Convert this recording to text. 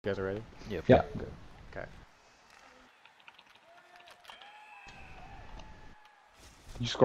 You guys are ready? Yep. Yeah. Okay. You score.